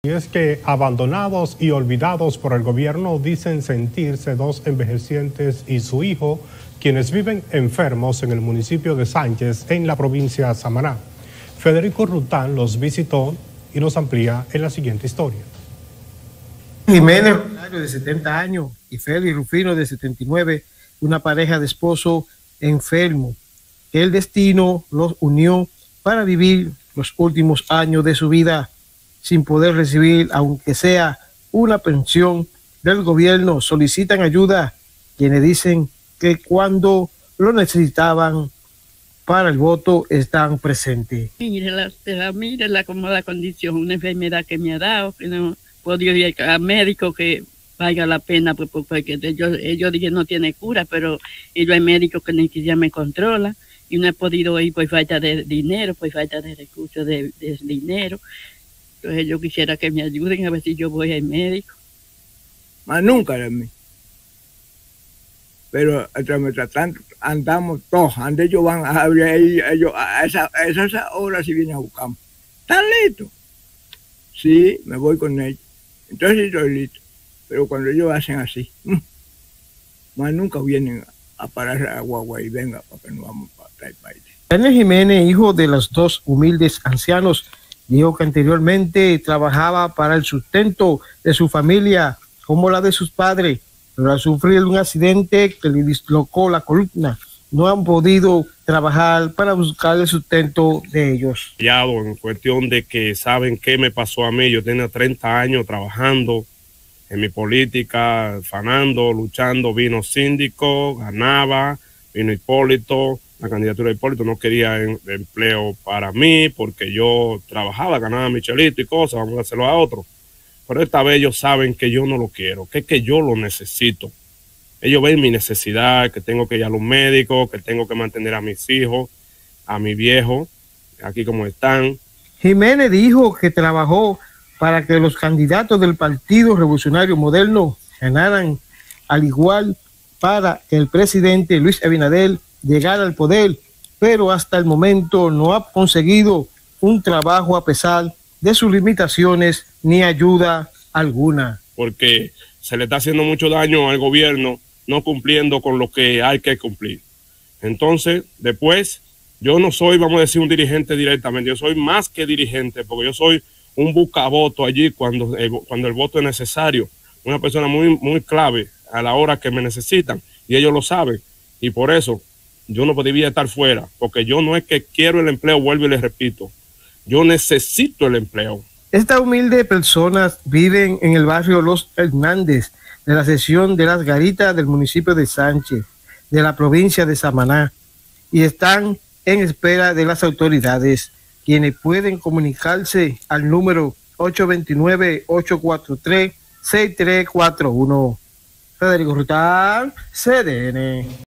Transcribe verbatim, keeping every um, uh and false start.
Y es que abandonados y olvidados por el gobierno dicen sentirse dos envejecientes y su hijo, quienes viven enfermos en el municipio de Sánchez, en la provincia de Samaná. Federico Rután los visitó y nos amplía en la siguiente historia. Jiménez, de setenta años, y Félix Rufino, de setenta y nueve, una pareja de esposo enfermo. El destino los unió para vivir los últimos años de su vida sin poder recibir, aunque sea una pensión del gobierno. Solicitan ayuda quienes dicen que cuando lo necesitaban para el voto están presentes. Mírela, mírela como la condición, una enfermedad que me ha dado, que no he podido ir al médico, que valga la pena, pues, porque ellos, ellos dicen que no tiene cura, pero ellos hay médicos que ni siquiera me controlan y no he podido ir por falta de dinero, por falta de recursos de, de dinero. Entonces yo quisiera que me ayuden a ver si yo voy al médico. Más nunca de mí. Pero mientras tanto andamos todos, ande ellos van a abrir ellos a esa, a esa hora si vienen a buscarme. ¿Están listos? Sí, me voy con ellos. Entonces sí estoy listo. Pero cuando ellos hacen así, más nunca vienen a parar a guagua y venga para que nos vamos para el país. Daniel Jiménez, hijo de los dos humildes ancianos, dijo que anteriormente trabajaba para el sustento de su familia, como la de sus padres, pero al sufrir un accidente que le dislocó la columna, no han podido trabajar para buscar el sustento de ellos. En cuestión de que saben qué me pasó a mí. Yo tenía treinta años trabajando en mi política, fanando, luchando. Vino síndico, ganaba, vino Hipólito. La candidatura de Hipólito no quería en, de empleo para mí porque yo trabajaba, ganaba mi chelito y cosas, vamos a hacerlo a otro. Pero esta vez ellos saben que yo no lo quiero, que es que yo lo necesito. Ellos ven mi necesidad, que tengo que ir a los médicos, que tengo que mantener a mis hijos, a mi viejo, aquí como están. Jiménez dijo que trabajó para que los candidatos del Partido Revolucionario Moderno ganaran al igual para que el presidente Luis Abinader llegara al poder, pero hasta el momento no ha conseguido un trabajo a pesar de sus limitaciones ni ayuda alguna. Porque se le está haciendo mucho daño al gobierno no cumpliendo con lo que hay que cumplir. Entonces, después, yo no soy, vamos a decir, un dirigente directamente, yo soy más que dirigente, porque yo soy un buscavoto allí cuando el, cuando el voto es necesario, una persona muy, muy clave a la hora que me necesitan, y ellos lo saben, y por eso yo no podía estar fuera, porque yo no es que quiero el empleo, vuelvo y les repito, yo necesito el empleo. Estas humildes personas viven en el barrio Los Hernández, de la sección de Las Garitas del municipio de Sánchez, de la provincia de Samaná, y están en espera de las autoridades, quienes pueden comunicarse al número ocho dos nueve, ocho cuatro tres, seis tres cuatro uno. Federico Rután, C D N.